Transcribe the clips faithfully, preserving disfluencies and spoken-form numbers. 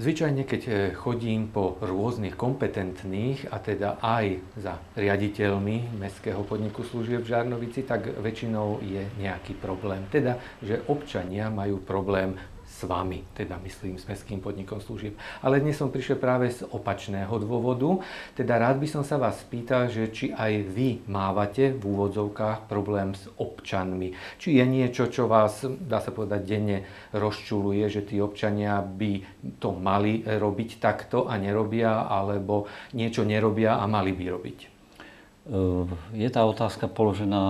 Zvyčajne, keď chodím po rôznych kompetentných, a teda aj za riaditeľmi Mestského podniku služieb v Žarnovici, tak väčšinou je nejaký problém. Teda, že občania majú problém s vami, teda myslím s Mestským podnikom služieb. Ale dnes som prišiel práve z opačného dôvodu. Teda rád by som sa vás spýtal, že či aj vy mávate v úvodzovkách problém s občanmi. Či je niečo, čo vás, dá sa povedať, denne rozčuluje, že tí občania by to mali robiť takto a nerobia, alebo niečo nerobia a mali by robiť. Je tá otázka položená.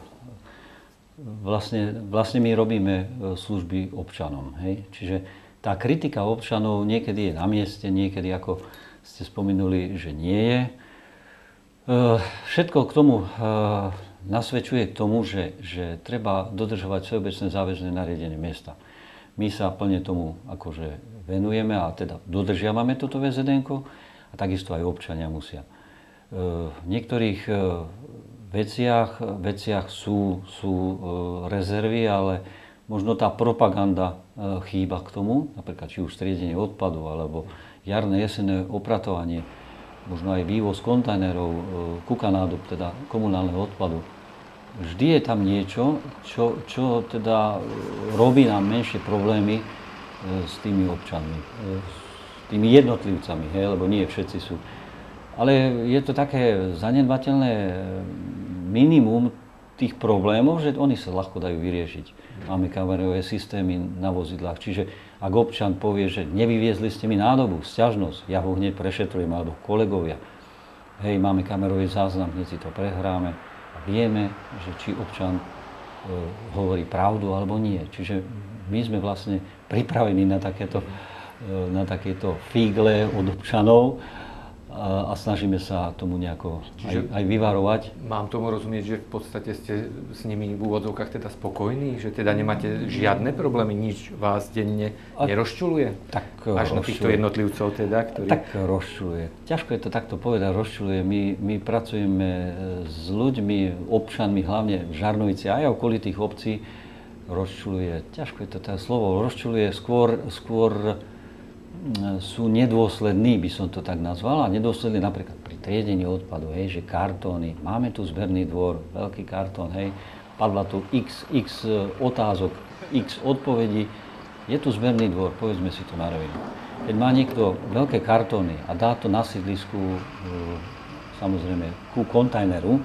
Vlastne, vlastne my robíme služby občanom. Hej? Čiže tá kritika občanov niekedy je na mieste, niekedy, ako ste spomenuli, že nie je. Všetko k tomu nasvedčuje k tomu, že, že treba dodržovať všeobecné záväzné nariadenie mesta. My sa plne tomu akože venujeme a teda dodržiavame toto vé zet enko a takisto aj občania musia. V niektorých veciach, veciach sú, sú rezervy, ale možno tá propaganda chýba k tomu, napríklad či už triedenie odpadu, alebo jarné, jesenné opratovanie, možno aj vývoz kontajnerov ku nádob, teda komunálneho odpadu. Vždy je tam niečo, čo, čo teda robí nám menšie problémy s tými občanmi, s tými jednotlivcami, hej, lebo nie všetci sú. Ale je to také zanedbateľné minimum tých problémov, že oni sa ľahko dajú vyriešiť. Máme kamerové systémy na vozidlách, čiže ak občan povie, že nevyviezli ste mi nádobu, sťažnosť, ja ho hneď prešetrujem, alebo kolegovia. Hej, máme kamerový záznam, hneď si to prehráme a vieme, že či občan e, hovorí pravdu alebo nie. Čiže my sme vlastne pripravení na takéto, e, na takéto fígle od občanov, a snažíme sa tomu nejako aj, aj vyvarovať. Mám tomu rozumieť, že v podstate ste s nimi v úvodzovkách teda spokojní? Že teda nemáte žiadne problémy? Nič vás denne nerozčuluje? Tak až na týchto jednotlivcov teda? Ktorí... Tak rozčuluje. Ťažko je to takto povedať, rozčuluje. My, my pracujeme s ľuďmi, občanmi, hlavne v Žarnovici aj okolitých obcí. Rozčuluje. Ťažko je to tá slovo. Rozčuluje skôr... skôr sú nedôslední, by som to tak nazval, a nedôslední napríklad pri triedení odpadu, hej, že kartóny, máme tu zberný dvor, veľký kartón, hej, padla tu x, x otázok, x odpovedí, je tu zberný dvor, povedzme si to na rovinu. Keď má niekto veľké kartóny a dá to na sídlisku, samozrejme, ku kontajneru,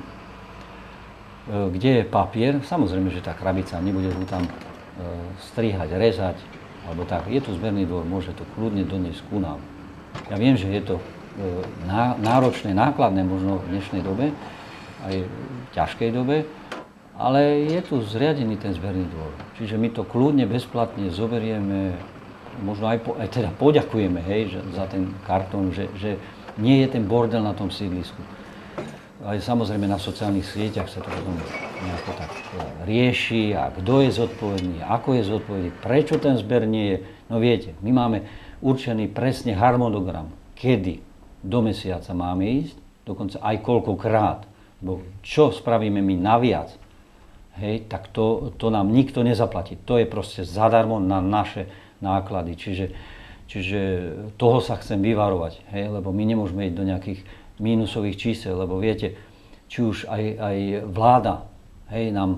kde je papier, samozrejme, že tá krabica, nebude ho tam strihať, rezať, alebo tak, je tu zberný dvor, môže to kľudne doniesť ku nám. Ja viem, že je to náročné, nákladné možno v dnešnej dobe, aj v ťažkej dobe, ale je tu zriadený ten zberný dvor. Čiže my to kľudne, bezplatne zoberieme, možno aj, po, aj teda poďakujeme, hej, za ten kartón, že, že nie je ten bordel na tom sídlisku. Ale samozrejme na sociálnych sieťach sa to potom nejako tak rieši a kto je zodpovedný, ako je zodpovedný, prečo ten zber nie je. No viete, my máme určený presne harmonogram, kedy do mesiaca máme ísť, dokonca aj koľkokrát, bo čo spravíme my naviac, hej, tak to, to nám nikto nezaplatí. To je proste zadarmo na naše náklady, čiže, čiže toho sa chcem vyvarovať, hej, lebo my nemôžeme ísť do nejakých mínusových čísel, lebo viete, či už aj, aj vláda, hej, nám e,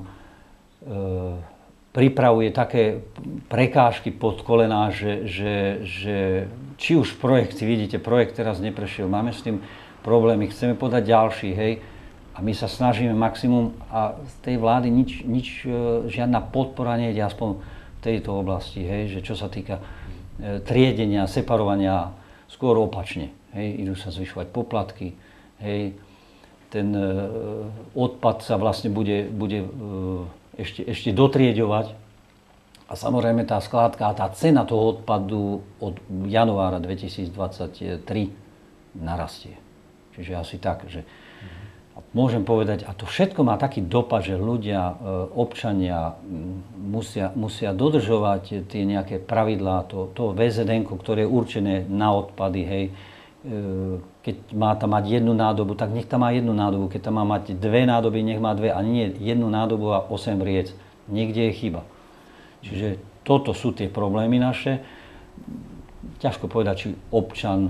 pripravuje také prekážky pod kolená, že, že, že či už projekt, si vidíte, projekt teraz neprešiel, máme s tým problémy, chceme podať ďalší, hej, a my sa snažíme maximum a z tej vlády nič, nič e, žiadna podpora nejde, aspoň v tejto oblasti, hej, že čo sa týka e, triedenia, separovania, skôr opačne. Hej, idú sa zvyšovať poplatky, hej, ten e, odpad sa vlastne bude, bude e, ešte, ešte dotrieďovať a samozrejme tá skládka a tá cena toho odpadu od januára dvetisícdvadsaťtri narastie. Čiže asi tak, že a môžem povedať, a to všetko má taký dopad, že ľudia, e, občania musia, musia dodržovať tie nejaké pravidlá, to, to vé zet enko, ktoré je určené na odpady, hej, keď má tam mať jednu nádobu, tak nech tam má jednu nádobu. Keď tam má mať dve nádoby, nech má dve. A nie jednu nádobu a osem vriec. Niekde je chyba. Čiže toto sú tie problémy naše. ťažko povedať, či občan,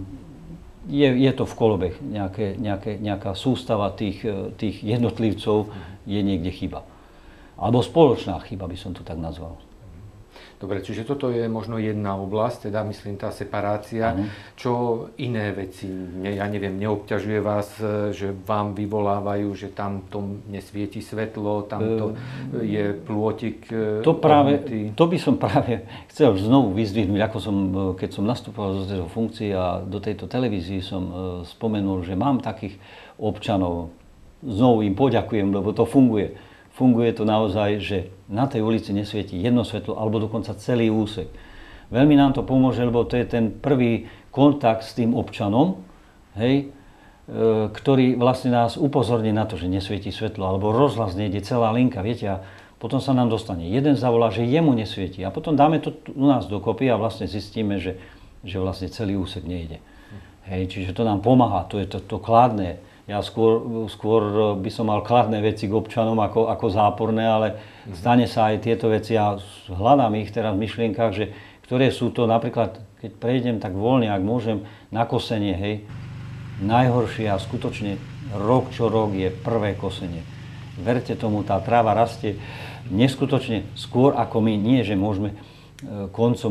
je, je to v kolobeh, nejaké, nejaké, nejaká sústava tých, tých jednotlivcov je niekde chyba. Alebo spoločná chyba, by som to tak nazval. Dobre, čiže toto je možno jedna oblasť, teda myslím tá separácia. Ano. Čo iné veci, ne, ja neviem, neobťažuje vás, že vám vyvolávajú, že tam to nesvieti svetlo, tam to e, je plôtik to práve, to by som práve chcel znovu vyzdvihnúť, ako som, keď som nastupoval do tejto funkcie a do tejto televízii som spomenul, že mám takých občanov, znovu im poďakujem, lebo to funguje. Funguje to naozaj, že na tej ulici nesvieti jedno svetlo, alebo dokonca celý úsek. Veľmi nám to pomôže, lebo to je ten prvý kontakt s tým občanom, hej, e, ktorý vlastne nás upozorní na to, že nesvieti svetlo, alebo rozhlas nejde celá linka, viete, a potom sa nám dostane. Jeden zavolá, že jemu nesvieti, a potom dáme to u nás dokopy a vlastne zistíme, že, že vlastne celý úsek nejde. Hej, čiže to nám pomáha, to je to, to kladné. Ja skôr, skôr by som mal kladné veci k občanom ako, ako záporné, ale stane sa aj tieto veci a hľadám ich teraz v myšlienkach, že ktoré sú to napríklad, keď prejdem tak voľne, ak môžem, na kosenie, hej, najhoršie a skutočne rok čo rok je prvé kosenie. Verte tomu, tá tráva rastie neskutočne skôr ako my, nie že môžeme koncom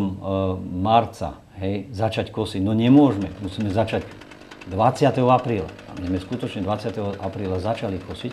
marca, hej, začať kosiť, no nemôžeme, musíme začať dvadsiateho apríla. A my sme skutočne dvadsiateho apríla začali kosiť,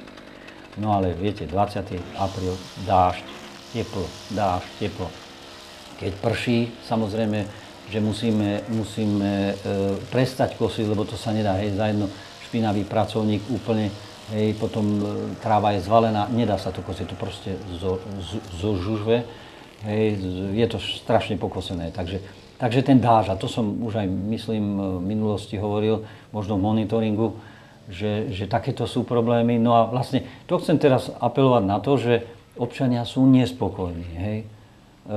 no ale viete, dvadsiateho apríla dážď, teplo, dážď, teplo. Keď prší, samozrejme, že musíme, musíme e, prestať kosiť, lebo to sa nedá, hej, za jedno špinavý pracovník úplne, hej, potom e, tráva je zvalená, nedá sa to kosiť, to proste zo, zo, zožužve, hej, je to strašne pokosené, takže Takže ten dáž, a to som už aj, myslím, v minulosti hovoril, možno v monitoringu, že, že takéto sú problémy. No a vlastne to chcem teraz apelovať na to, že občania sú nespokojní, hej, e, e,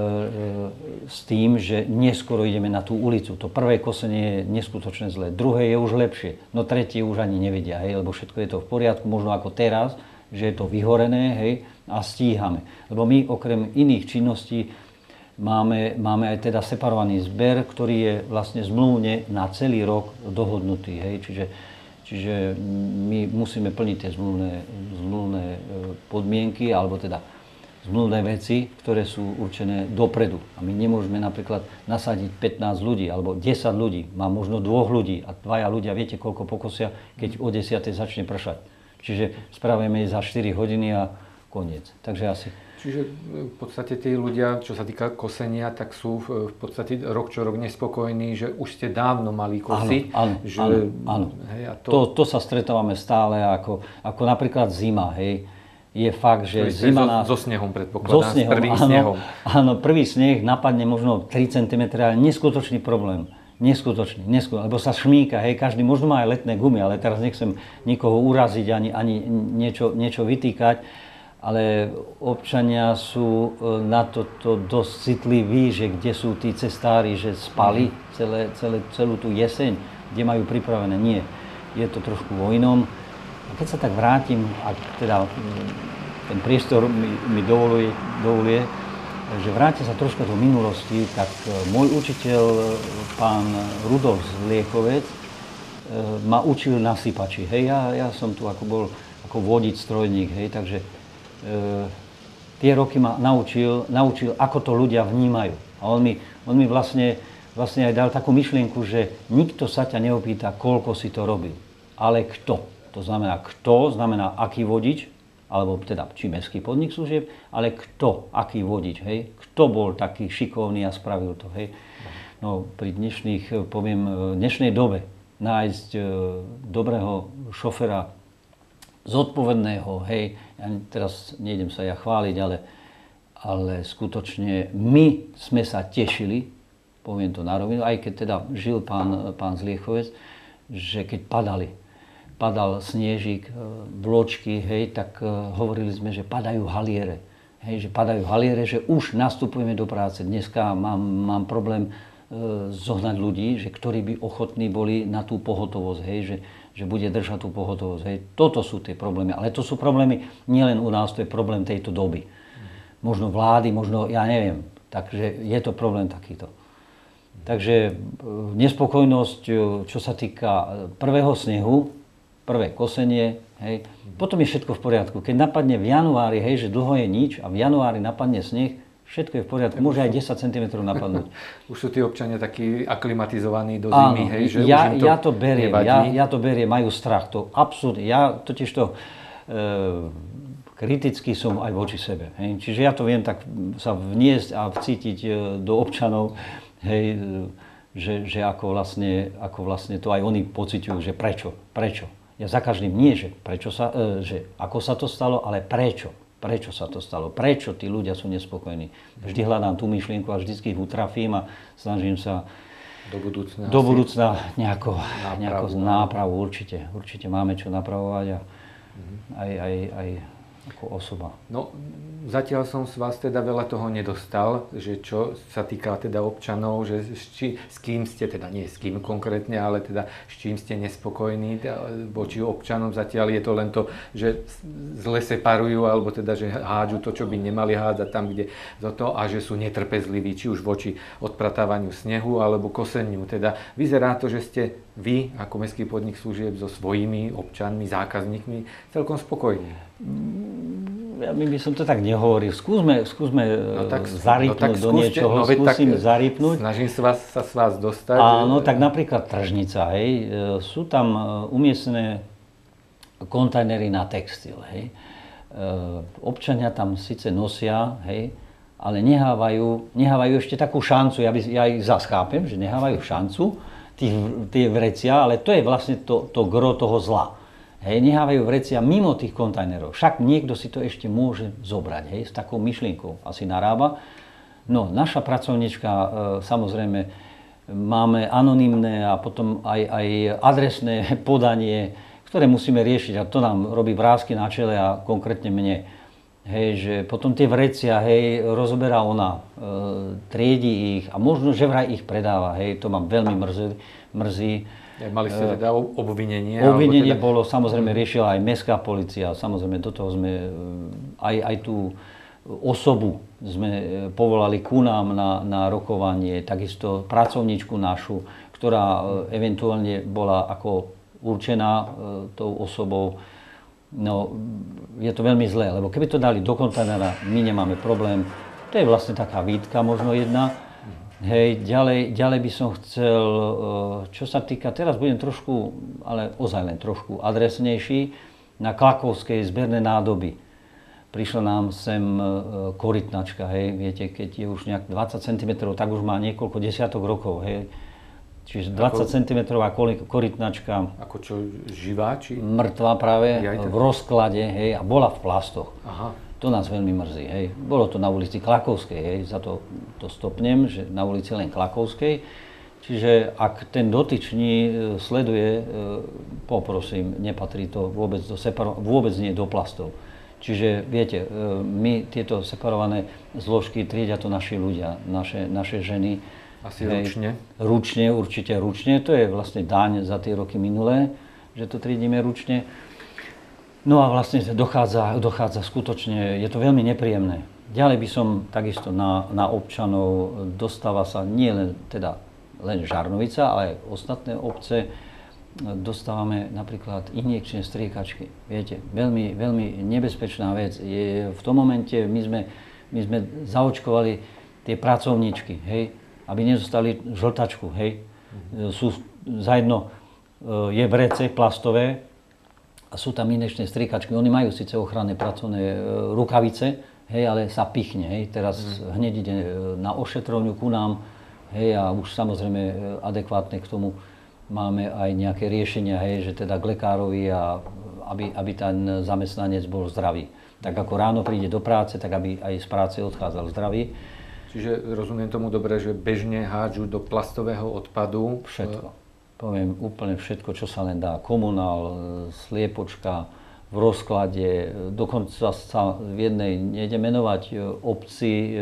s tým, že neskoro ideme na tú ulicu. To prvé kosenie je neskutočne zlé, druhé je už lepšie, no tretie už ani nevedia, hej, lebo všetko je to v poriadku, možno ako teraz, že je to vyhorené, hej, a stíhame. Lebo my okrem iných činností Máme, máme aj teda separovaný zber, ktorý je vlastne zmluvne na celý rok dohodnutý. Hej? Čiže, čiže my musíme plniť tie zmluvné, zmluvné podmienky, alebo teda zmluvné veci, ktoré sú určené dopredu. A my nemôžeme napríklad nasadiť pätnásť ľudí, alebo desať ľudí. Má možno dvoch ľudí a dvaja ľudia, viete, koľko pokosia, keď o desiatej začne pršať. Čiže spravíme za štyri hodiny a koniec. Takže asi... Čiže v podstate tí ľudia, čo sa týka kosenia, tak sú v podstate rok čo rok nespokojní, že už ste dávno mali kosiť. Áno, áno, že, áno, áno. Hej, a to... To, to sa stretávame stále, ako, ako napríklad zima, hej. Je fakt, že to zima... nás... So, so snehom predpokladám, so snehom, s prvým áno, snehom. Áno, prvý sneh napadne možno tri centimetre, ale neskutočný problém. Neskutočný, neskutočný, lebo sa šmíka, hej, každý možno má aj letné gumy, ale teraz nechcem nikoho uraziť ani, ani niečo, niečo vytýkať. Ale občania sú na toto dosť citliví, že kde sú tí cestári, že spali celé, celé, celú tú jeseň, kde majú pripravené. Nie, je to trošku o inom. A keď sa tak vrátim, ak teda ten priestor mi, mi dovoluje, dovoluje, že vrátim sa trošku do minulosti, tak môj učiteľ, pán Rudolf Zliekovec, ma učil na sypači. Hej, ja, ja som tu ako bol ako vodič, strojník, hej, takže E, tie roky ma naučil, naučil, ako to ľudia vnímajú. A on mi, on mi vlastne, vlastne aj dal takú myšlienku, že nikto sa ťa neopýta, koľko si to robil, ale kto. To znamená kto, znamená aký vodič, alebo teda či mestský podnik služieb, ale kto, aký vodič, hej. Kto bol taký šikovný a spravil to, hej. No pri dnešných, poviem, dnešnej dobe nájsť e, dobrého šofera, zodpovedného, hej, ja teraz nejdem sa ja chváliť, ale, ale skutočne my sme sa tešili, poviem to na rovinu, aj keď teda žil pán, pán Zliechovec, že keď padali, padal snežík, vločky, hej, tak hovorili sme, že padajú haliere, hej, že padajú haliere, že už nastupujeme do práce. Dneska mám, mám problém e, zohnať ľudí, že ktorí by ochotní boli na tú pohotovosť, hej, že že bude držať tú pohotovosť. Hej. Toto sú tie problémy. Ale to sú problémy nielen u nás, to je problém tejto doby. Možno vlády, možno, ja neviem. Takže je to problém takýto. Takže nespokojnosť, čo sa týka prvého snehu, prvé kosenie, hej, potom je všetko v poriadku. Keď napadne v januári, hej, že dlho je nič a v januári napadne sneh, všetko je v poriadku. Môže aj desať centimetrov napadnúť. Už sú tí občania takí aklimatizovaní do zimy, hej, že ja, už im to ja to beriem, nevadí. ja, ja to beriem, majú strach. To absolútne, ja totiž to e, kritický som aj voči sebe. Hej. Čiže ja to viem tak sa vniesť a vcítiť e, do občanov, hej, že, že ako, vlastne, ako vlastne to aj oni pociťujú, že prečo, prečo. Ja za každým nie, že, prečo sa, e, že ako sa to stalo, ale prečo. Prečo sa to stalo? Prečo tí ľudia sú nespokojní? Vždy hľadám tú myšlienku a vždycky ich utrafím a snažím sa do budúcna, do budúcna nejako, nápravu, nejako nápravu. Určite, určite máme čo napravovať a Mhm. aj, aj, aj ako osoba. No, zatiaľ som z vás teda veľa toho nedostal, že čo sa týka teda občanov, že s, či, s kým ste, teda nie s kým konkrétne, ale teda s čím ste nespokojní voči občanom. Zatiaľ je to len to, že zle separujú, alebo teda, že hádžu to, čo by nemali hádzať tam, kde do toho, a že sú netrpezliví, či už voči odpratávaniu snehu, alebo koseniu. Teda vyzerá to, že ste vy, ako Mestský podnik služieb, so svojimi občanmi, zákazníkmi celkom spokojní. Ja by, by som to tak nehovoril. Skúsme, skúsme no tak, zarýpnuť no do niečoho. No, skúsim tak, zarýpnuť. Snažím sa, vás, sa s vás dostať. Áno, tak napríklad tržnica, hej. Sú tam umiestnené kontajnery na textil, hej. Občania tam síce nosia, hej, ale nehávajú, nehávajú ešte takú šancu. Ja, by, ja ich zas chápem, že nehávajú šancu tie vrecia, ale to je vlastne to, to gro toho zla. Hej, nehávajú vrecia mimo tých kontajnerov. Však niekto si to ešte môže zobrať, hej, s takou myšlienkou asi narába. No, naša pracovníčka, e, samozrejme, máme anonymné a potom aj, aj adresné podanie, ktoré musíme riešiť a to nám robí vrásky na čele a konkrétne mne. Hej, že potom tie vrecia, hej, rozoberá ona, e, triedi ich a možno, že vraj ich predáva, hej, to ma veľmi mrzí. mrzí. Mali ste teda obvinenie? Obvinenie teda... bolo, samozrejme, riešila aj mestská polícia, samozrejme do toho sme aj, aj tú osobu sme povolali ku nám na, na rokovanie, takisto pracovníčku našu, ktorá eventuálne bola ako určená e, tou osobou. No, je to veľmi zlé, lebo keby to dali do kontajnera, my nemáme problém. To je vlastne taká výtka, možno jedna. Hej, ďalej, ďalej by som chcel, čo sa týka, teraz budem trošku, ale ozaj len trošku adresnejší, na Klakovskej zberné nádoby. Prišla nám sem korytnačka, hej, viete, keď je už nejak dvadsať centimetrov, tak už má niekoľko desiatok rokov, hej. Čiže dvadsať centimetrová korytnačka. Ako čo, živá? Či... Mŕtva práve, v rozklade, hej, a bola v plastoch. Aha. To nás veľmi mrzí, hej. Bolo to na ulici Klakovskej, hej, za to, to stopnem, že na ulici len Klakovskej. Čiže ak ten dotyčný sleduje, poprosím, nepatrí to vôbec, do separo- vôbec nie do plastov. Čiže viete, my tieto separované zložky triedia to naši ľudia, naše, naše ženy. Asi hej, ručne? Ručne, určite ručne. To je vlastne daň za tie roky minulé, že to triedíme ručne. No a vlastne dochádza, dochádza skutočne, je to veľmi nepríjemné. Ďalej by som takisto na, na občanov, dostáva sa nie len, teda, len Žarnovica, ale aj ostatné obce, dostávame napríklad injekčné striekačky. Viete, veľmi, veľmi nebezpečná vec. Je, v tom momente my sme, my sme zaočkovali tie pracovníčky, hej, aby nezostali žltačku, hej. Mm-hmm. Sú zajedno, je vrece plastové, a sú tam injekčné striekačky. Oni majú síce ochranné pracovné rukavice, hej, ale sa pichne. Hej. Teraz mm. hneď ide na ošetrovňu ku nám, hej, a už samozrejme adekvátne k tomu máme aj nejaké riešenia, hej, že teda k lekárovi, a aby, aby ten zamestnanec bol zdravý. Tak ako ráno príde do práce, tak aby aj z práce odchádzal zdravý. Čiže rozumiem tomu dobre, že bežne hádžu do plastového odpadu všetko. Poviem úplne všetko, čo sa len dá. Komunál, sliepočka, v rozklade, dokonca sa v jednej, nejde menovať, obci,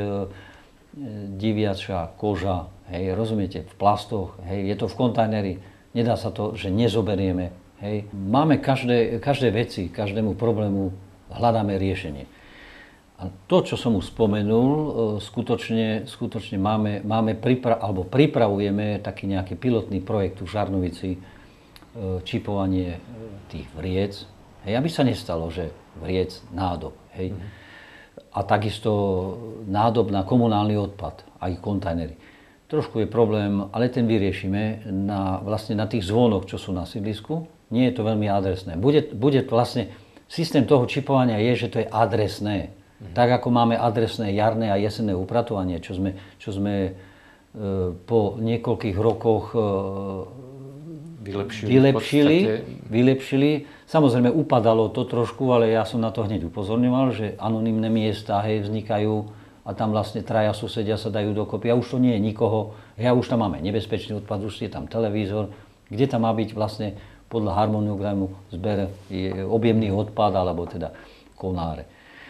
diviačia koža, hej, rozumiete, v plastoch, hej, je to v kontajneri, nedá sa to, že nezoberieme, hej. Máme každé, každé veci, každému problému hľadáme riešenie. A A to, čo som už spomenul, skutočne, skutočne máme, máme pripra- alebo pripravujeme taký nejaký pilotný projekt v Žarnovici, čipovanie tých vriec. Hej, aby sa nestalo, že vriec, nádob. Hej. Mm. A takisto nádob na komunálny odpad, aj kontajnery. Trošku je problém, ale ten vyriešime na, vlastne na tých zvónoch, čo sú na sídlisku. Nie je to veľmi adresné. Bude, bude vlastne, systém toho čipovania je, že to je adresné. Mm. Tak ako máme adresné jarné a jesenné upratovanie, čo sme, čo sme e, po niekoľkých rokoch e, vylepšili, vylepšili, vylepšili. Samozrejme upadalo to trošku, ale ja som na to hneď upozorňoval, že anonymné miesta, hej, vznikajú a tam vlastne traja susedia sa dajú dokopy a už to nie je nikoho. Ja už tam máme nebezpečný odpad, už je tam televízor, kde tam má byť vlastne podľa harmonogramu zber objemný odpad alebo teda konáre.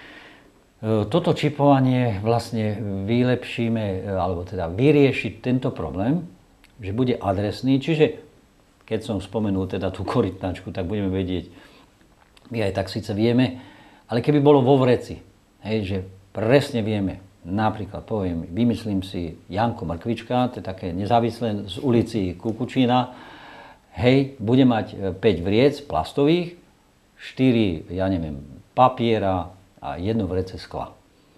Toto čipovanie vlastne vylepšíme, alebo teda vyriešiť tento problém, že bude adresný, čiže keď som spomenul teda tú korytnačku, tak budeme vedieť, my aj tak síce vieme, ale keby bolo vo vreci, hej, že presne vieme, napríklad poviem, vymyslím si Janko Mrkvička, to je také nezávislé z ulici Kukučína, hej, bude mať päť vriec plastových, štyri, ja neviem, papiera a jedno vrece skla.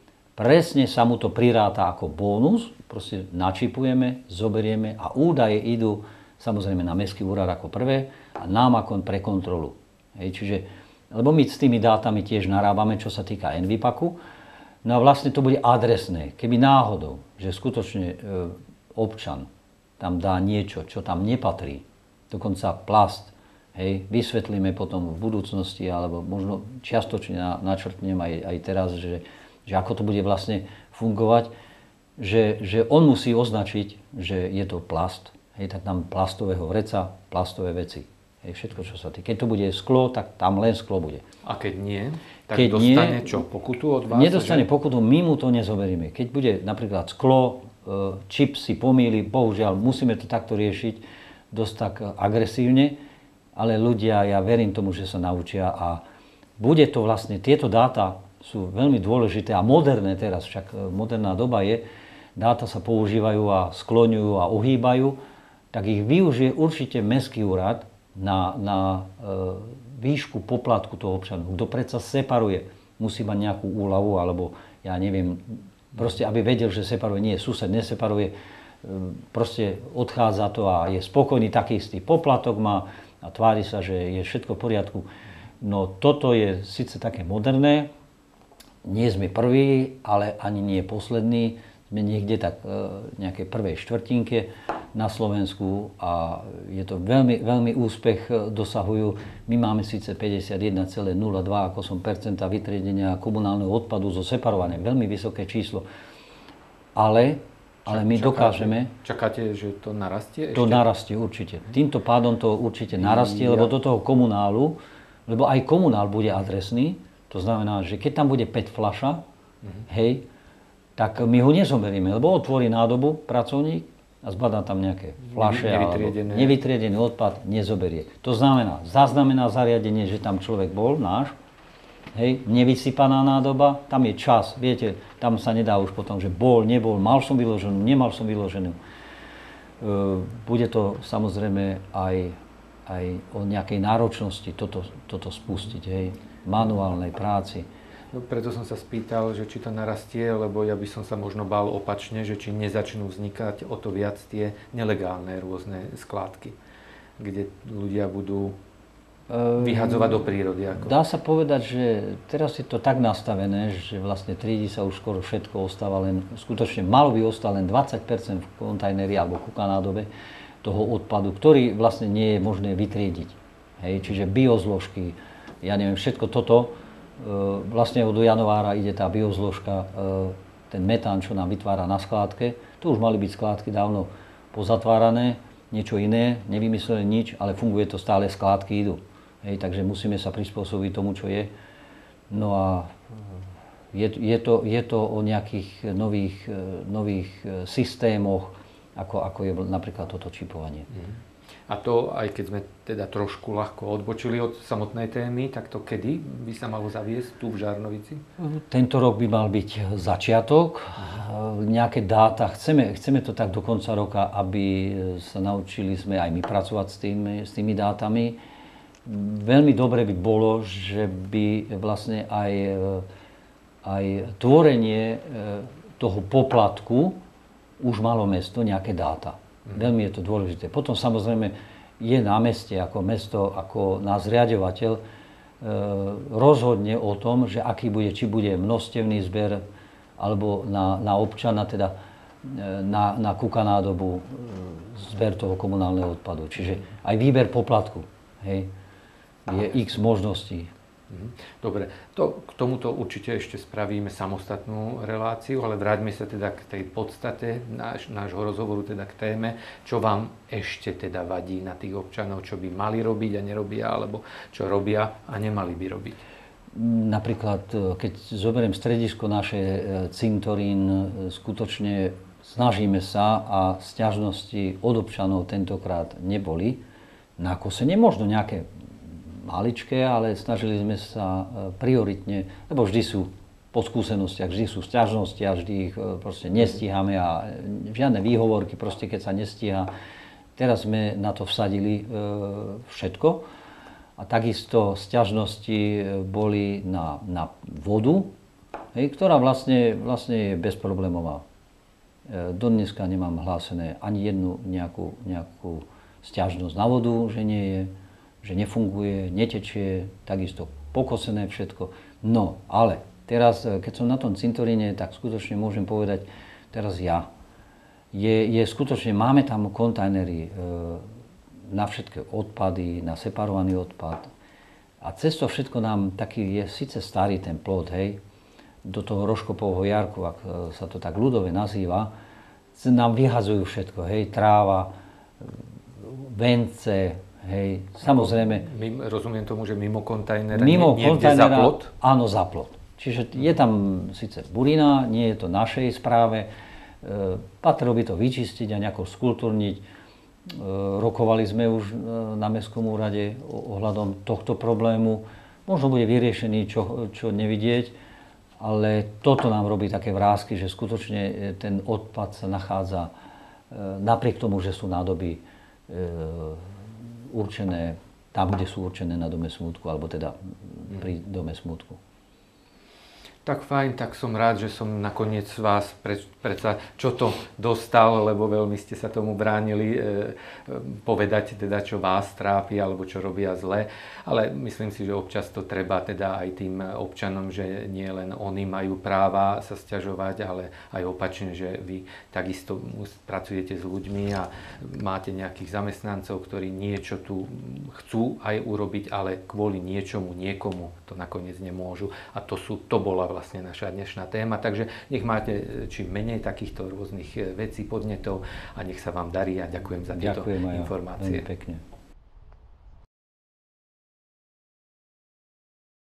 Presne sa mu to priráta ako bonus, proste načipujeme, zoberieme a údaje idú samozrejme na mestský úrad ako prvé a nám ako pre kontrolu. Hej, čiže, lebo my s tými dátami tiež narábame, čo sa týka en vé paku. No a vlastne to bude adresné. Keby náhodou, že skutočne e, občan tam dá niečo, čo tam nepatrí, dokonca plast, hej, vysvetlíme potom v budúcnosti, alebo možno čiastočne načrtnem aj, aj teraz, že, že ako to bude vlastne fungovať, že, že on musí označiť, že je to plast, hej, tak tam plastového vreca, plastové veci. Hej, všetko, čo sa týka. Keď to bude sklo, tak tam len sklo bude. A keď nie, tak keď dostane nie, čo? Pokutu od vás? Nedostane že? pokutu, my mu to nezoberieme. Keď bude napríklad sklo, čip si pomýli, bohužiaľ musíme to takto riešiť dosť tak agresívne, ale ľudia, ja verím tomu, že sa naučia a bude to vlastne, tieto dáta sú veľmi dôležité a moderné teraz, však moderná doba je, dáta sa používajú a skloňujú a ohýbajú, tak ich využije určite mestský úrad na, na e, výšku poplatku toho občanu. Kto predsa separuje, musí mať nejakú úľavu, alebo ja neviem, proste aby vedel, že separuje, nie, sused neseparuje, e, proste odchádza to a je spokojný, taký istý poplatok má a tvári sa, že je všetko v poriadku. No toto je síce také moderné, nie sme prví, ale ani nie poslední. Sme niekde tak e, nejakej prvej štvrtinke na Slovensku a je to veľmi, veľmi úspech dosahujú. My máme síce päťdesiatjeden celá nula dva ako som percenta vytriedenia komunálneho odpadu zo separovania, veľmi vysoké číslo. Ale, ale my čakáte, dokážeme... Čakáte, že to narastie ešte? To narastie určite. Týmto pádom to určite narastie, ja. Lebo do toho komunálu, lebo aj komunál bude adresný, to znamená, že keď tam bude päť fľaša, mhm. hej, tak my ho nezoberieme, lebo otvorí nádobu pracovník a zbadá tam nejaké fľaše alebo nevytriedený odpad, nezoberie. To znamená, zaznamená zariadenie, že tam človek bol, náš, hej, nevysypaná nádoba, tam je čas, viete, tam sa nedá už potom, že bol, nebol, mal som vyloženú, nemal som vyloženú. E, bude to samozrejme aj, aj o nejakej náročnosti toto, toto spustiť, hej, manuálnej práci. No, preto som sa spýtal, že či to narastie, lebo ja by som sa možno bál opačne, že či nezačnú vznikať o to viac tie nelegálne rôzne skládky, kde ľudia budú vyhadzovať do prírody. Ako. Dá sa povedať, že teraz je to tak nastavené, že vlastne triedi sa už skoro všetko, ostáva len, skutočne malo by ostať len dvadsať percent v kontajneri alebo kukanádobe toho odpadu, ktorý vlastne nie je možné vytriediť. Hej, čiže biozložky, ja neviem, všetko toto, vlastne od januára ide tá biozložka, ten metán, čo nám vytvára na skládke. Tu už mali byť skládky dávno pozatvárané, niečo iné, nevymysleli nič, ale funguje to stále, skládky idú. Hej, takže musíme sa prispôsobiť tomu, čo je. No a je, je, to, je to o nejakých nových, nových systémoch, ako, ako je napríklad toto čipovanie. A to, aj keď sme teda trošku ľahko odbočili od samotnej témy, tak to kedy by sa malo zaviesť tu v Žarnovici? Tento rok by mal byť začiatok. Aha. Nejaké dáta, chceme, chceme to tak do konca roka, aby sa naučili sme aj my pracovať s tými, s tými dátami. Veľmi dobre by bolo, že by vlastne aj, aj tvorenie toho poplatku už malo mesto nejaké dáta. Veľmi je to dôležité. Potom samozrejme je na meste, ako mesto, ako nás riaďovateľ, e, rozhodne o tom, že aký bude, či bude množstevný zber, alebo na, na občana, teda e, na, na kuka nádobu e, zber toho komunálneho odpadu. Čiže aj výber poplatku, hej, je x možností. Dobre, to, k tomuto určite ešte spravíme samostatnú reláciu, ale vráťme sa teda k tej podstate náš, nášho rozhovoru, teda k téme, čo vám ešte teda vadí na tých občanov, čo by mali robiť a nerobia, alebo čo robia a nemali by robiť. Napríklad, keď zoberiem stredisko naše Cintorín, skutočne snažíme sa a sťažnosti od občanov tentokrát neboli. Na kose nemožno nejaké maličké, ale snažili sme sa prioritne, lebo vždy sú po skúsenostiach, vždy sú sťažnosti a vždy ich proste nestíhame a žiadne výhovorky, proste keď sa nestíha. Teraz sme na to vsadili všetko a takisto sťažnosti boli na, na vodu, hej, ktorá vlastne, vlastne je bezproblémová. Do dneska nemám hlásené ani jednu nejakú, nejakú sťažnosť na vodu, že nie je, že nefunguje, netečie, takisto pokosené všetko. No, ale teraz, keď som na tom cintoríne, tak skutočne môžem povedať, teraz ja, je, je skutočne, máme tam kontajnery e, na všetky odpady, na separovaný odpad. A cez to všetko nám taký, je síce starý ten plot, hej, do toho Rožkopovho jarku, ak sa to tak ľudové nazýva, nám vyhazujú všetko, hej, tráva, vence, hej, samozrejme. Mimo, rozumiem tomu, že mimo kontajnera, mimo nie, niekde kontajnera, za plot? Áno, za plot. Čiže je tam síce burina, nie je to našej správe, e, patrilo by to vyčistiť a nejako skultúrniť. E, rokovali sme už e, na Mestskom úrade ohľadom tohto problému. Možno bude vyriešený, čo, čo nevidieť, ale toto nám robí také vrásky, že skutočne ten odpad sa nachádza, e, napriek tomu, že sú nádoby e, určené tam, kde sú určené na Dome smútku, alebo teda pri Dome smútku. Tak fajn, tak som rád, že som nakoniec vás pre, predsa čo to dostal, lebo veľmi ste sa tomu bránili e, povedať teda, čo vás trápi alebo čo robia zle. Ale myslím si, že občas to treba teda aj tým občanom, že nie len oni majú práva sa sťažovať, ale aj opačne, že vy takisto pracujete s ľuďmi a máte nejakých zamestnancov, ktorí niečo tu chcú aj urobiť, ale kvôli niečomu, niekomu to nakoniec nemôžu. A to, sú, to bola vlastne naša dnešná téma. Takže nech máte čím menej takýchto rôznych vecí, podnetov a nech sa vám darí a ďakujem za tieto ďakujem informácie. Ďakujem pekne.